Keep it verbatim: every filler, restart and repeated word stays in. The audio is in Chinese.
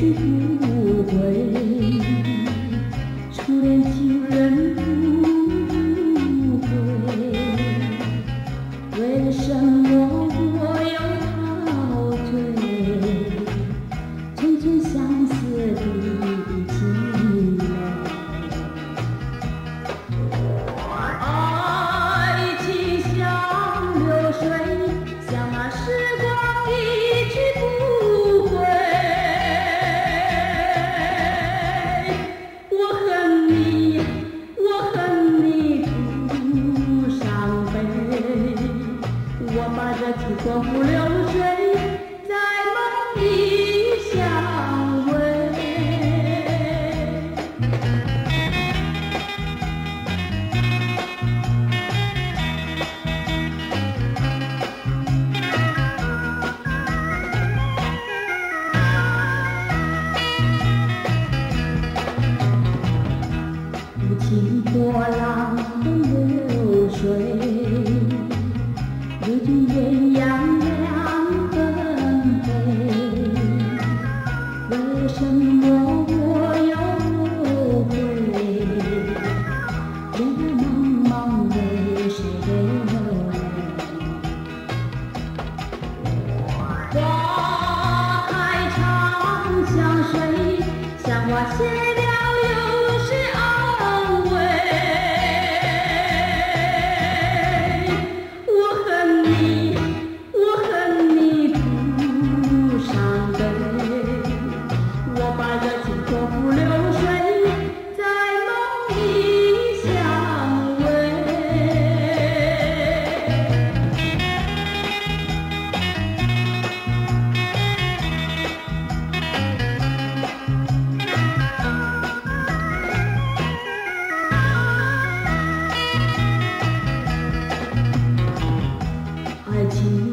不回，初恋情人不归，为什么我又陶醉？成全相思的情泪。爱情像流水，像那时光一去不回。我恨你，我恨你不伤悲，我把这情过不流水，在梦里相偎。不经波浪的流水，如今鸳鸯两分飞。为什么我又会？人来茫茫，为谁流泪？花开长相随，像花谢了又是安慰。我恨你，我恨你不伤悲，我把这情过不流水，在梦里相偎。爱情